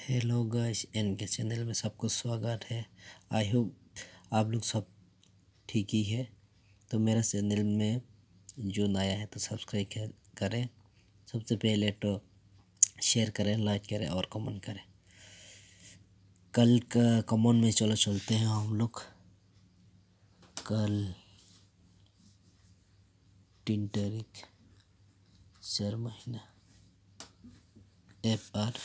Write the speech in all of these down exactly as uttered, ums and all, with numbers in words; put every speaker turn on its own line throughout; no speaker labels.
Hello guys, N K channel में सबको स्वागत है। आई होप आप लोग सब ठीक ही है। तो मेरा चैनल में जो नया है तो सब्सक्राइब करें। सबसे पहले तो शेयर करें, लाइक करें और कमेंट करें। कल का कमेंट में चलो चलते हैं हम लोग। कल तीन तारीख चार महीना एफ आर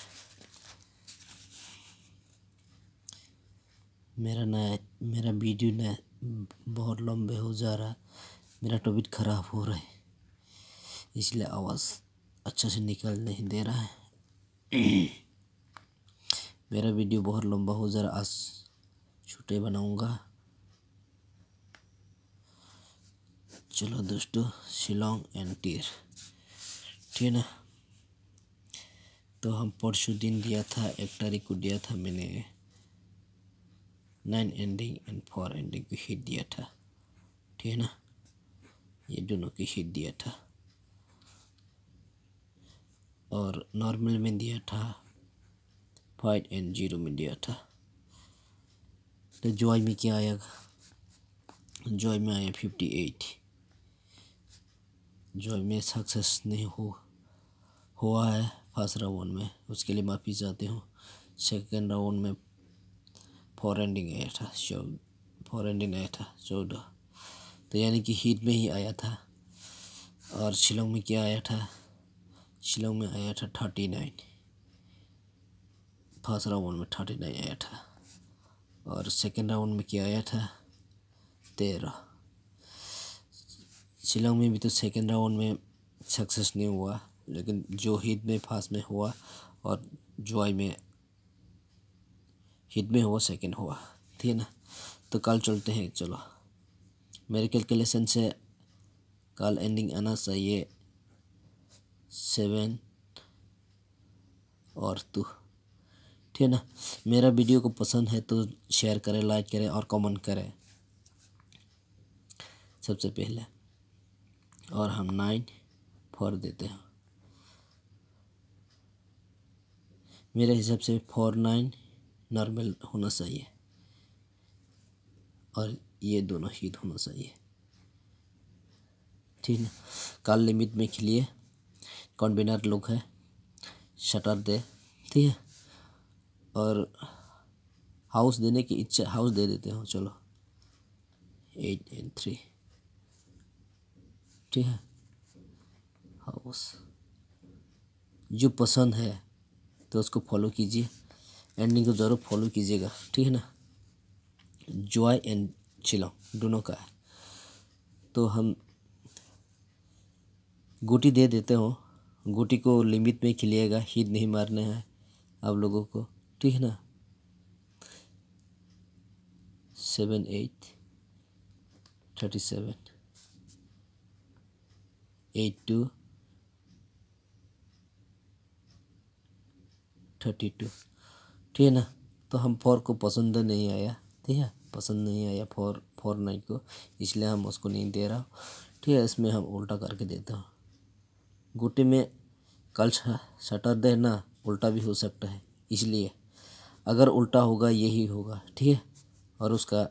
मेरा नया मेरा वीडियो न बहुत लंबे हो जा रहा है। मेरा तबीयत ख़राब हो रहा है, इसलिए आवाज़ अच्छा से निकल नहीं दे रहा है। मेरा वीडियो बहुत लंबा हो जा रहा है, आज छोटे बनाऊंगा। चलो दोस्तों, शिलोंग एंड टीर, ठीक है ना। तो हम परसों दिन दिया था, एक तारीख को दिया था मैंने nine ending and four ending को हिट दिया था, ठीक है ना। ये दोनों की हिट दिया था और नॉर्मल में दिया था, फाइव एंड जीरो में दिया था। तो जुआई में क्या आया? जुआई में आया फिफ्टी एट। जुआई में सक्सेस नहीं हो हुआ है फर्स्ट राउंड में, उसके लिए माफ़ी चाहती हूँ। सेकेंड राउंड में फोर एंडिंग आया था, चौदह फोर एंडिंग आया था चौदह, तो यानी कि हिट में ही आया था। और शिलोंग में क्या आया था? शिलोंग में आया था थर्टी नाइन। फर्स्ट राउंड में थर्टी नाइन आया था और सेकेंड राउंड में क्या आया था? तेरह। शिलोंग में भी तो सेकेंड राउंड में सक्सेस नहीं हुआ, लेकिन जो हिट में फर्स्ट में हुआ और जुआई में हिट में हुआ सेकेंड हुआ, ठीक है ना। तो कल चलते हैं। चलो, मेरे कैलकुलेशन से कल एंडिंग आना चाहिए सेवन और टू, ठीक है ना। मेरा वीडियो को पसंद है तो शेयर करें, लाइक करें और कमेंट करें सबसे पहले। और हम नाइन फोर देते हैं। मेरे हिसाब से फोर नाइन नॉर्मल होना चाहिए और ये दोनों हिट होना चाहिए, ठीक है। कल लिमिट में खेलिए, कन्वीनर लोग है, शटर दे, ठीक है। और हाउस देने की इच्छा, हाउस दे देते हो। चलो एट एंड थ्री, ठीक है। हाउस जो पसंद है तो उसको फॉलो कीजिए, एंडिंग को ज़रूर फॉलो कीजिएगा, ठीक है ना। जुआई एंड शिलोंग दोनों का है। तो हम गोटी दे देते हो, गोटी को लिमिट में खिलिएगा, हिट नहीं मारने हैं आप लोगों को, ठीक है ना। Seven eight thirty seven eight two thirty two, ठीक है ना। तो हम फोर को पसंद नहीं आया, ठीक है, पसंद नहीं आया फोर फोर नाइन को, इसलिए हम उसको नहीं दे रहा, ठीक है। इसमें हम उल्टा करके देता हूँ। गोटी में कल शटर दे ना, उल्टा भी हो सकता है, इसलिए अगर उल्टा होगा यही होगा, ठीक है। और उसका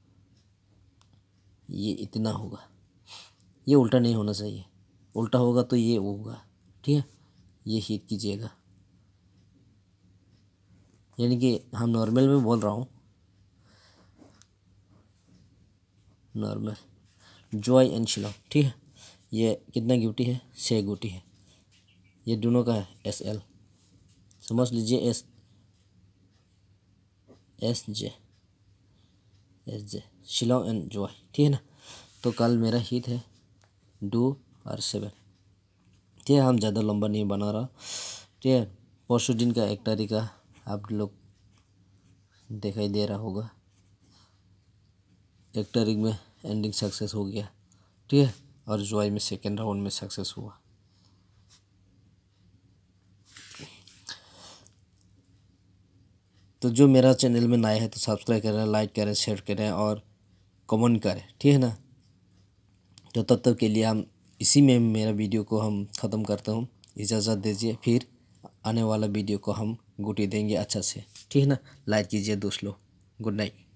ये इतना होगा, ये उल्टा नहीं होना चाहिए। उल्टा होगा तो ये होगा, ठीक है। ये हिट कीजिएगा, यानी कि हम नॉर्मल में बोल रहा हूँ, नॉर्मल जुआई एंड शिलोंग, ठीक है। ये कितना गिफ्टी है? छः गुटी है। ये दोनों का है एस एल, समझ लीजिए, S S J S J Shillong and Jowai, ठीक है ना। तो कल मेरा हिट है दो और सेवन, ठीक है। हम ज़्यादा लंबा नहीं बना रहा, ठीक है। परसों दिन का एक तारीख का आप लोग दिखाई दे रहा होगा, एक तारीख में एंडिंग सक्सेस हो गया, ठीक है। और जुआई में सेकेंड राउंड में सक्सेस हुआ। तो जो मेरा चैनल में नया है तो सब्सक्राइब करें, लाइक करें, शेयर करें और कमेंट करें, ठीक है ना। तो तब तक के लिए हम इसी में मेरा वीडियो को हम ख़त्म करते हूँ। इजाज़त दीजिए, फिर आने वाला वीडियो को हम गुटी देंगे अच्छा से, ठीक है ना। लाइक कीजिए दोस्त लोग। Good night.